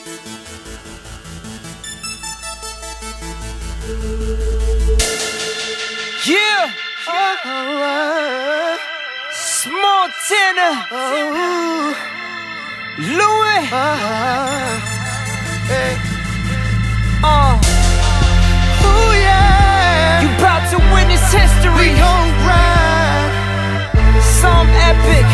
Yeah, Small Tenor, Louis, oh yeah, you about to witness history. We gon' grind, some epic.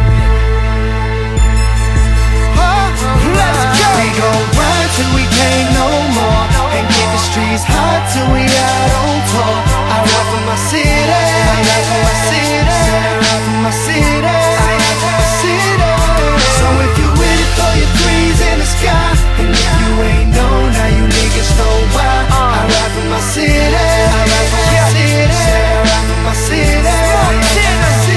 Let's go. We gon' ride till we can't no more, and keep the streets hot till we out on tour. I rap for my city, I rap for my city, I rap for my city, I rap for my city. So if you with it, throw your threes in the sky, and if you ain't know, now you niggas know why. I rap for my city, I rap for my city, I rap for my city, I rap for my city.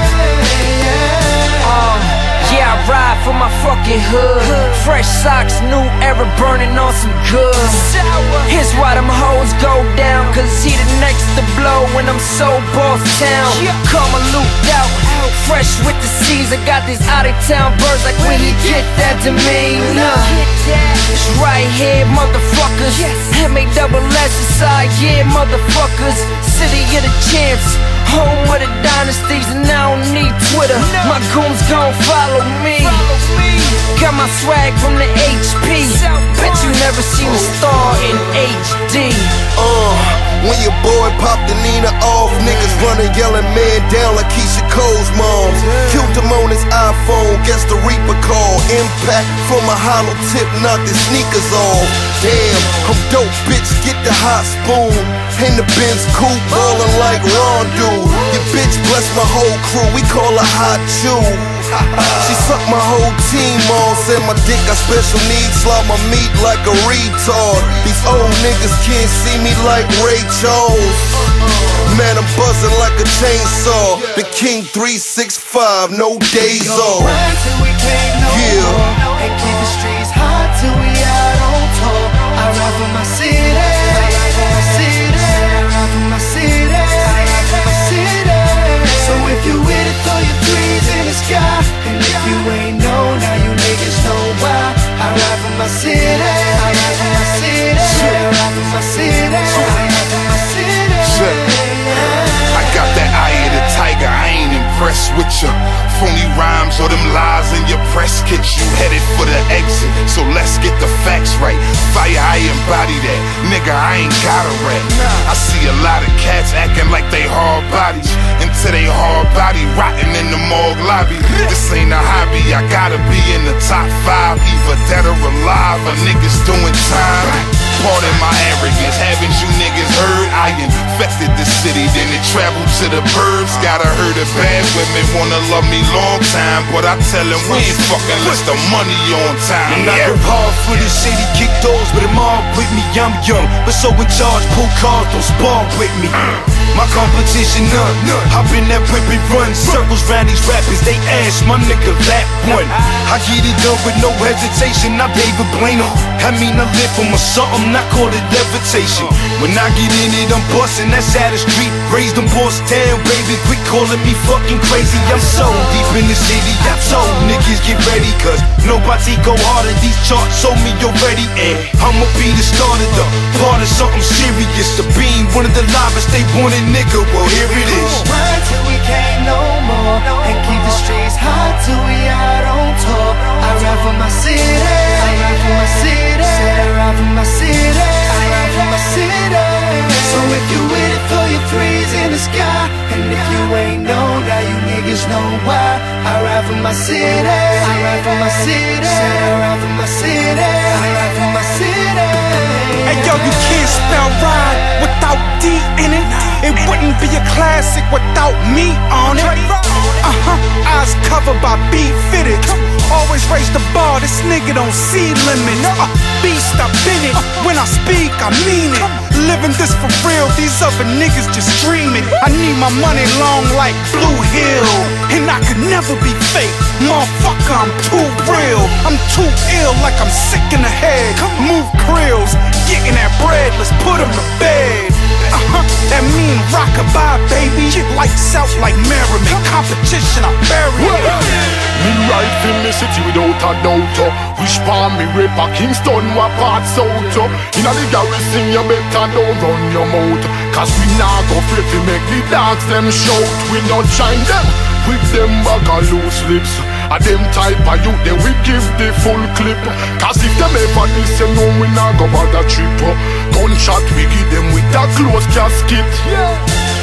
Yeah, I ride for my fucking hood. Fresh socks, new era, burning on some good. Here's why them hoes go down, cause he the next to blow when I'm so boss town. Come looped out, fresh with the seas. I got these out of town birds, like when he get that demeanor. It's right here, motherfuckers. M-A-double-S-S-I, yeah, motherfuckers. City of the champs, home of the dynasties, and I don't need Twitter. My goons gon' follow me. Got my swag from the HP. Bet you never seen a star in HD. When your boy popped the Nina off, niggas running yelling man down like Keisha Cole's mom. Killed him on his iPhone, guess the Reaper call. Impact from a hollow tip, knocked his sneakers off. Damn, I'm dope, bitch, get the hot spoon. In the Benz coupe, ballin' like Rondo. Your bitch bless my whole crew, we call her Hot Chew. She sucked my whole team on, said my dick got special needs, slide my meat like a retard. These old niggas can't see me like Ray Charles. Man, I'm buzzing like a chainsaw. The King 365, no days off. Yeah, and keep the streets hot till we out on tour. I rap for my city, I rap for my city, I rap for my city, I rap for my city. So if you with it, throw your threes in the sky, and if you ain't know, now you niggas know why. I rap for my city, I rap for my city, I rap for my city, I rap for my city. I got that eye of the tiger, I ain't impressed with ya. Phony rhymes or them lies in your press kit. You headed for the exit, so let's get the facts right. Fire, I embody that, nigga, I ain't got a rap. I see a lot of cats acting like they hard bodies, until they hard body rotting in the morgue lobby. This ain't a hobby, I gotta be in the top 5, either dead or alive, or niggas doing time. Pardon my arrogance, haven't you niggas heard? I infected the city, then it traveled to the burbs. Gotta hurt of bad women, wanna love me long time, but I tell them we ain't fucking unless the money on time. And I go hard for the city, kick doors, but them all with me. I'm young, but so in charge, pull cards, don't spar with me. My competition none, hop in that whip and run circles round these rappers, they ass, my nigga lap one. I get it done with no hesitation, I David Blaine. I mean I live for my something, I call it levitation. When I get in it, I'm bustin', that's out the street. Raised them boss town, baby, quit calling me fucking crazy. I'm so deep in the city, I told niggas get ready, cause nobody go harder, these charts show me already. And I'ma be the start of the part of something serious. To being one of the livest they wanted, nigga, well here it is. Ride till we can't no more, and keep the streets hot till we out on tour. I rap for my city, I rap for my city, I rap for my city, I rap for my city. So if you with it, throw your threes in the sky, and if you ain't know, now you niggas know why. I rap for my city, I rap for my city, I rap for my city, I rap for my city. Hey yo, you can't spell ride without D in it. It wouldn't be a classic without me on it. Eyes covered by B fitted. Always raise the bar, this nigga don't see limits. Beast, I've been it. When I speak, I mean it. Living this for real, these other niggas just dreaming. I need my money long like Blue Hill, and I could never be fake. Motherfucker, I'm too real. I'm too ill, like I'm sick in the head. Move krills, getting that bread, let's put 'em to bed. That mean rockabye, baby. Lights out like Merriman. Competition, I bury it. Me right in the city without a doubt. Wish for me rape a Kingston, what parts out. Inna the garrison, you better don't run your mouth. Cause we nah go fit to make the dogs them shout. We not join them with them bag of loose lips. A them type of youth, they we give the full clip. Cause if them ever this, you know we nah go bother trip. Gunshot we give them with a close casket. Yeah.